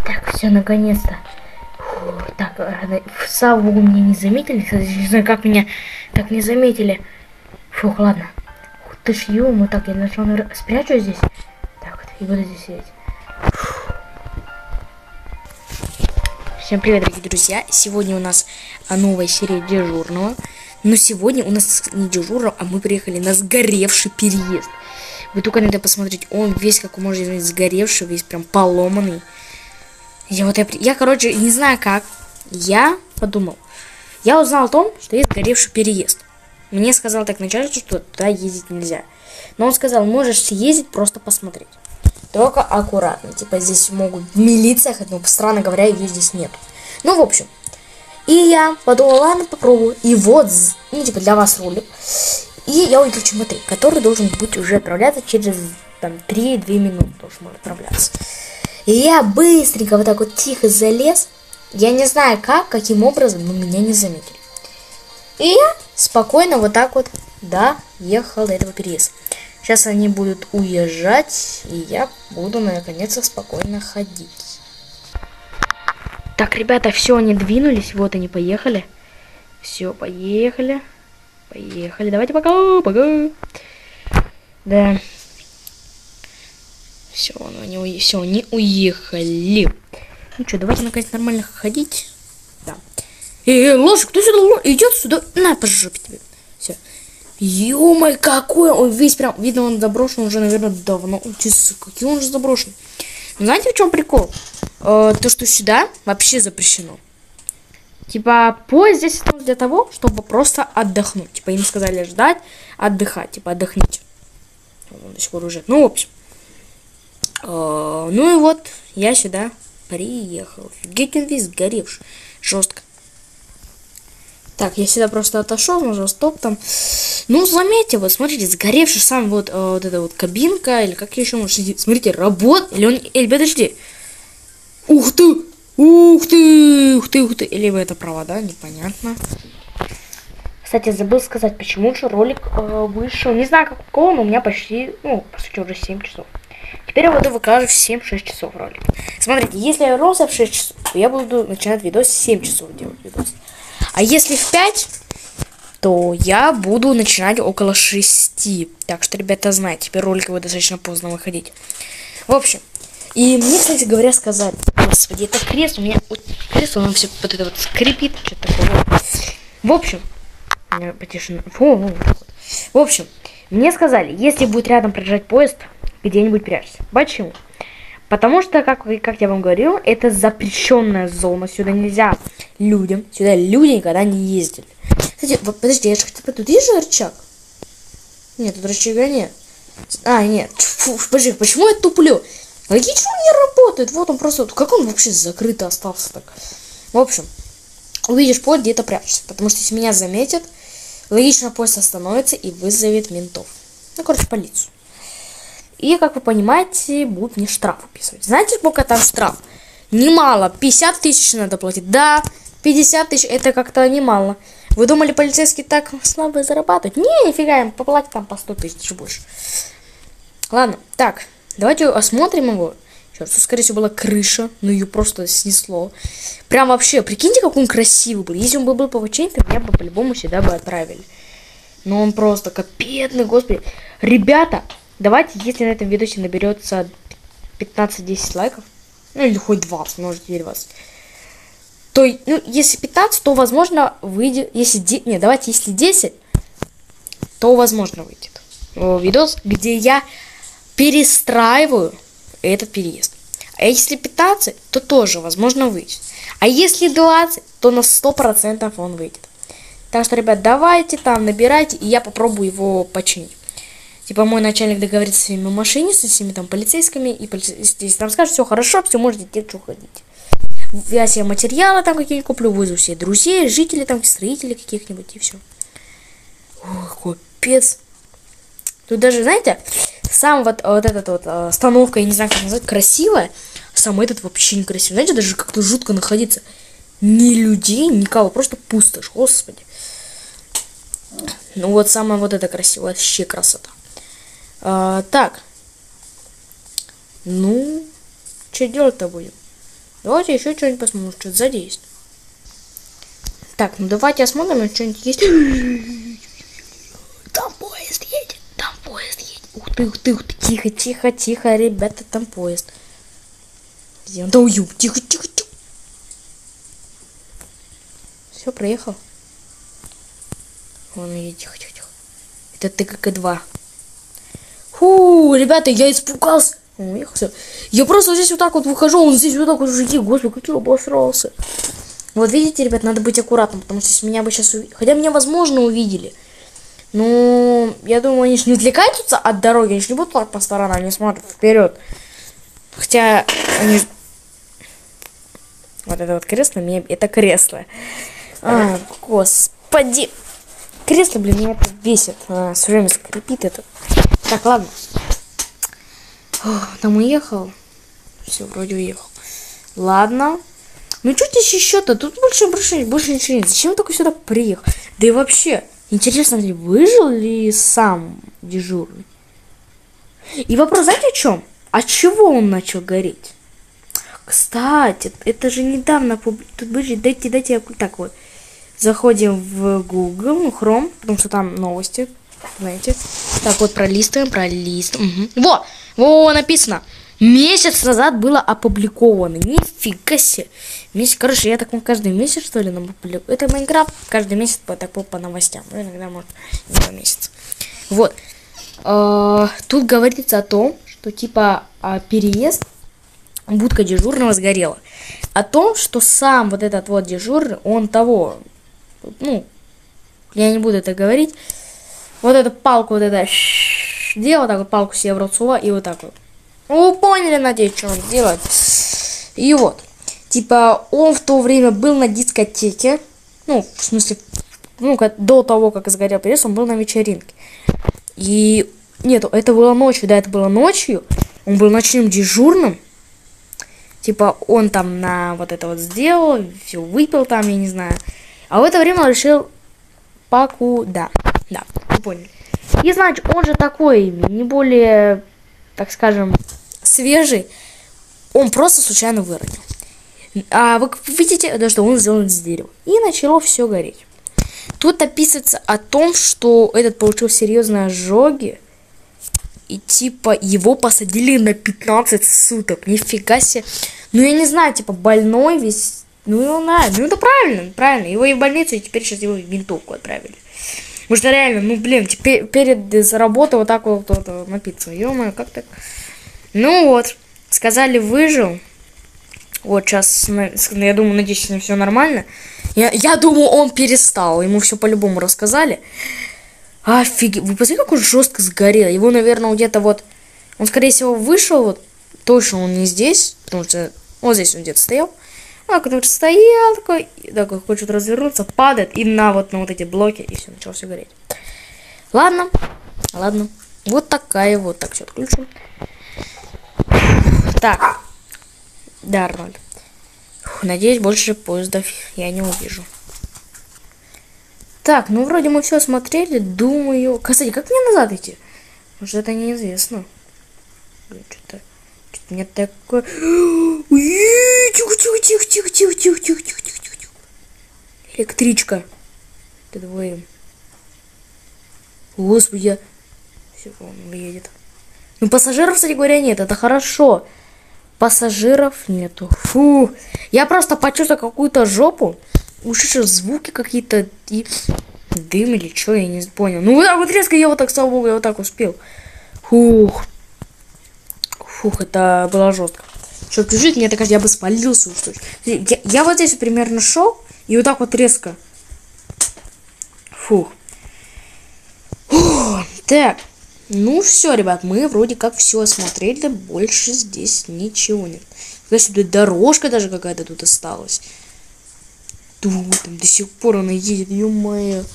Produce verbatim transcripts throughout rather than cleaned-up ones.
Так, все, наконец-то. Фу, так, э, Савву меня не заметили, кстати, не знаю, как меня так не заметили. Фух, ладно. Ух ты ж, ё-моё, так, я сначала, наверное, спрячусь здесь. Так вот, и буду здесь сидеть. Фух. Всем привет, дорогие друзья. Сегодня у нас новая серия дежурного. Но сегодня у нас не дежурно, а мы приехали на сгоревший переезд. Вы только надо посмотреть, он весь, как вы можете знать, сгоревший, весь прям поломанный. Я вот, я, я, короче, не знаю как. Я подумал. Я узнал о том, что есть сгоревший переезд. Мне сказал так начальник, что туда ездить нельзя. Но он сказал, можешь съездить, просто посмотреть. Только аккуратно. Типа здесь могут в милициях, но, странно говоря, ее здесь нет. Ну, в общем. И я подумал, ладно, попробую. И вот, ну, типа, для вас ролик. И я увидел чемодан, который должен быть уже отправляться через, там, три-две минуты. Должен отправляться. И я быстренько вот так вот тихо залез. Я не знаю как, каким образом, но меня не заметили. И я спокойно вот так вот доехал до этого переезда. Сейчас они будут уезжать, и я буду наконец-то спокойно ходить. Так, ребята, все, они двинулись, вот они поехали. Все, поехали. Поехали, давайте пока, пока. Да. Все, они, уе... все, они уехали. Ну что, давайте наконец нормально ходить. Да. Эй, лошадь, кто сюда идет сюда? На, по жопе тебе. Все. Ё-моё, какой он весь прям, видно, он заброшен уже, наверное, давно. Часы, какой он же заброшен. Но знаете, в чем прикол? Э, то, что сюда вообще запрещено. Типа, поезд здесь для того, чтобы просто отдохнуть. Типа, им сказали ждать, отдыхать. Типа, отдохните. Он до сих пор уже. Ну, в общем. Э, ну и вот, я сюда приехал. Офигеть, он весь сгоревший. Жестко. Так, я сюда просто отошел, нажал стоп там. Ну, заметьте, вот, смотрите, сгоревший сам вот, э, вот эта вот кабинка, или как еще может сидеть. Смотрите, работает, или он, или подожди. Ух ты, ух ты, ух ты, ух ты. Или это провода, непонятно. Кстати, забыл сказать, почему же ролик э, вышел. Не знаю, какого, но у меня почти, ну, по сути, уже семь часов. Теперь я буду выкладывать в семь-шесть часов ролик. Смотрите, если я вернулся в шесть часов, то я буду начинать видос в семь часов делать видос. А если в пять, то я буду начинать около шести. Так что, ребята, знаете, теперь ролики будут достаточно поздно выходить. В общем, и мне, кстати говоря, сказали, господи, это кресло, у меня вот, кресло, оно все вот это вот скрипит, что-то такое. В общем, потише, фу, ну, в общем, мне сказали, если будет рядом проезжать поезд, где-нибудь прячься. Почему? Потому что, как, как я вам говорил, это запрещенная зона. Сюда нельзя людям. Сюда люди никогда не ездили. Кстати, подожди, я же хотел... Тут есть же рычаг? Нет, тут рычага нет. А, нет. Фу, подожди, почему я туплю? Логично он не работает. Вот он просто... Как он вообще закрыто остался так? В общем, увидишь поезд, где-то прячешься. Потому что если меня заметят, логично поезд остановится и вызовет ментов. Ну, короче, полицию. И, как вы понимаете, будут мне штраф выписывать. Знаете, сколько там штраф? Немало. пятьдесят тысяч надо платить. Да, пятьдесят тысяч это как-то немало. Вы думали, полицейские так слабо зарабатывают? Не, нифига, им поплатят там по сто тысяч больше. Ладно, так, давайте осмотрим его. Черт, тут, скорее всего, была крыша, но ее просто снесло. Прям вообще, прикиньте, как он красивый был. Если он бы был по то меня бы по-любому сюда бы отправили. Но он просто капетный, господи. Ребята... Давайте, если на этом видосе наберется пятнадцать-десять лайков, ну или хоть двадцать, может двадцать, то, ну, если пятнадцать, то, возможно, выйдет, если, нет, давайте, если десять, то, возможно, выйдет видос, где я перестраиваю этот переезд. А если пятнадцать, то тоже, возможно, выйдет. А если двадцать, то на сто процентов он выйдет. Так что, ребят, давайте там, набирайте, и я попробую его починить. Типа мой начальник договорится с своими машинистами, с всеми там полицейскими, и полице... если там скажут, все хорошо, все, можете идти, уходить. Я себе материалы там какие-нибудь куплю, вызову себе друзей, жителей там, строителей каких-нибудь, и все. Ой, капец. Тут даже, знаете, сам вот, вот этот вот остановка, я не знаю, как назвать, красивая, сам этот вообще некрасивый. Знаете, даже как-то жутко находиться. Ни людей, никого, просто пустошь, господи. Ну вот самое вот это красивое, вообще красота. А, так. Ну, что делать-то будем? Давайте еще что-нибудь посмотрим, что-то задействуем. Так, ну давайте осмотрим, что-нибудь есть. Там поезд едет, там поезд едет. Ух ты, ух ты, ух ты. Тихо, тихо, тихо, ребята, там поезд. Где он? Да уют, тихо, тихо, тихо. Все, проехал. Вон едет, тихо, тихо, тихо. Это Т К К два. Фу, ребята, я испугался. Он уехал, все. Я просто здесь вот так вот выхожу, он здесь вот так вот уже едет. Господи, как я обосрался. Вот видите, ребят, надо быть аккуратным, потому что если меня бы сейчас увидели... Хотя меня, возможно, увидели. Но я думаю, они же не отвлекаются от дороги, они же не будут так по сторонам, не смотрят вперед. Хотя они... Вот это вот кресло, мне... это кресло. А, господи. Кресло, блин, меня это бесит. А, все время скрипит это. Так, ладно. Ох, там уехал. Все, вроде уехал. Ладно. Ну что здесь еще-то? Тут больше, больше, больше ничего нет. Зачем только сюда приехал? Да и вообще, интересно ли, выжил ли сам дежурный? И вопрос, знаете, о чем? От чего он начал гореть? Кстати, это же недавно... Тут были, дайте, дайте, так вот. Заходим в Google, Chrome, потому что там новости, знаете. Так вот, пролистываем, пролистываем. Угу. Во! Во, написано. Месяц назад было опубликовано. Нифига себе. Месяц, короче, я так каждый месяц, что ли, нам опубликовал. Это Майнкрафт каждый месяц по, так, по новостям. Ну, иногда, может, не по месяц. Вот. Э-э- тут говорится о том, что, типа, переезд, будка дежурного сгорела. О том, что сам вот этот вот дежурный, он того, ну, я не буду это говорить, вот эту палку, вот это делал, так вот палку себе в рот сува, и вот так вот. Вы поняли, надеюсь, что он делает. И вот, типа, он в то время был на дискотеке, ну, в смысле, ну, до того, как сгорел переезд, он был на вечеринке. И, нет, это было ночью, да, это было ночью, он был ночным дежурным. Типа, он там на вот это вот сделал, все выпил там, я не знаю. А в это время он решил паку... Да, да, вы поняли. И, значит, он же такой, не более, так скажем, свежий. Он просто случайно выронил. А вы видите, да, что он сделан из дерева. И начало все гореть. Тут описывается о том, что этот получил серьезные ожоги. И типа его посадили на пятнадцать суток. Нифига себе. Ну я не знаю, типа больной весь. Ну его надо. Ну это правильно, правильно. Его и в больницу, и теперь сейчас его в винтовку отправили. Потому что реально, ну блин, теперь перед работой вот так вот, вот, вот напиться. Ё-моё, как так? Ну вот. Сказали, выжил. Вот сейчас, я думаю, надеюсь, с ним все нормально. Я, я думаю, он перестал. Ему все по-любому рассказали. Офигеть, вы посмотрите, как он жестко сгорел. Его, наверное, где-то вот... Он, скорее всего, вышел, вот, точно он не здесь, потому что вот здесь он где-то стоял. А который стоял, такой, такой, хочет развернуться, падает, и на вот на вот эти блоки, и все, начало все гореть. Ладно, ладно. Вот такая вот, так, все отключим. Так, да, Арнольд. Надеюсь, больше поездов я не увижу. Так, ну вроде мы все смотрели, думаю... Кстати, как мне назад идти? Может, это неизвестно. Что-то... Что-то мне такое... Тихо, тихо, тихо, тихо, тихо, тихо, тихо, тихо, тихо, тихо. Электричка. Ты двоем. Господи. Все, он едет. Ну, пассажиров, кстати говоря, нет. Это хорошо. Пассажиров нету. Фу. Я просто почувствовал какую-то жопу. Ушедшие звуки какие-то и дым или что, я не понял. Ну вот так вот резко я вот так, слава богу, я вот так успел. Фух. Фух, это было жестко. Чтобы чуть-чуть, мне так кажется, я бы спалился уж точно. Я, я вот здесь примерно шел, и вот так вот резко. Фух. Фух. Так. Ну все, ребят, мы вроде как все осмотрели. Больше здесь ничего нет. Тут дорожка даже какая-то тут осталась. Там до сих пор она едет, ё-моё.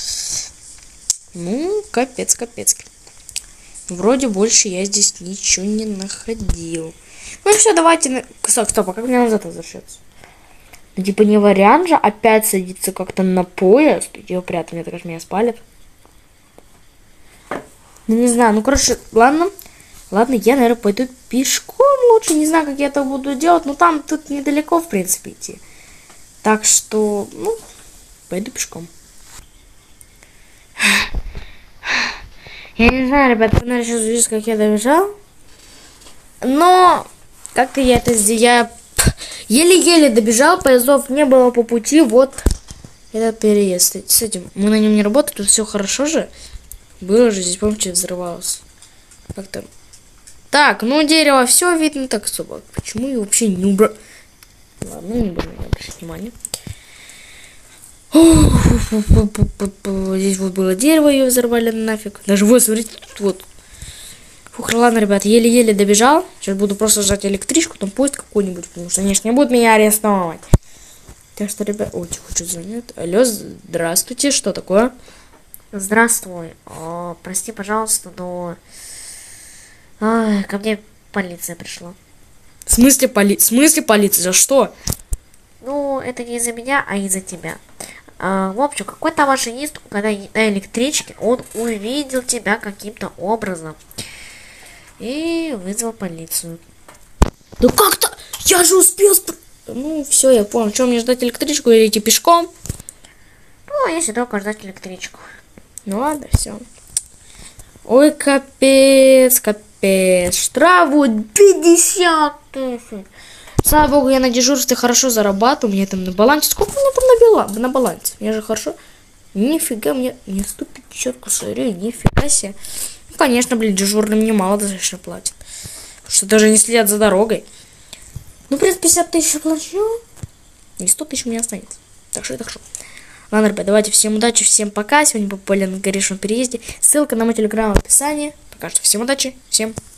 Ну, капец, капец. Вроде больше я здесь ничего не находил. Ну все, давайте... Стоп, стоп, а как мне назад возвращаться? Ну, типа не вариант же опять садиться как-то на поезд. Его прятать, мне так кажется, меня спалят. Ну не знаю, ну короче, ладно. Ладно, я, наверное, пойду пешком лучше. Не знаю, как я это буду делать, но там тут недалеко, в принципе, идти. Так что, ну, пойду пешком. Я не знаю, ребят, вы, наверное, сейчас увидите, как я добежал. Но как-то я это сделал. Я еле-еле добежал, поездов не было по пути. Вот этот переезд. С этим мы на нем не работаем, тут все хорошо же. Было же, здесь, помните, взорвалось. Как там? Так, ну дерево все видно так особо. Почему я вообще не убрал? Ладно, не буду на обращать внимание. Здесь вот было дерево, ее взорвали нафиг. Даже вот, смотрите, тут вот. Фух, ладно, ребят, еле-еле добежал. Сейчас буду просто ждать электричку, там поезд какой-нибудь, потому что они же не будут меня арестовать. Так что, ребят, ой, тихо, что звонит. Алло, здравствуйте, что такое? Здравствуй. О, прости, пожалуйста, но Ой, ко мне полиция пришла. В смысле, поли... в смысле полиция? За что? Ну, это не из-за меня, а из-за тебя. А, в общем, какой-то машинист, когда на электричке, он увидел тебя каким-то образом и вызвал полицию. Да как-то? Я же успел... Спр... Ну, все, я понял. Что, мне ждать электричку или идти пешком? Ну, если только ждать электричку. Ну ладно, все. Ой, капец, капец. Штрафу пятьдесят тысяч. Слава богу, я на дежурстве хорошо зарабатываю. Мне там на балансе. Сколько у меня там на, била... на балансе? Я же хорошо. Нифига, мне не сто пятьдесят косарей. Нифига себе. Ну, конечно, блин, дежурным немало достаточно платят. Потому что даже не следят за дорогой. Ну, в принципе, пятьдесят тысяч я плачу. И сто тысяч у меня останется. Так что это хорошо. Ладно, ребят, давайте всем удачи, всем пока. Сегодня попали на горячем переезде. Ссылка на мой телеграм в описании. Пока что всем удачи, всем пока.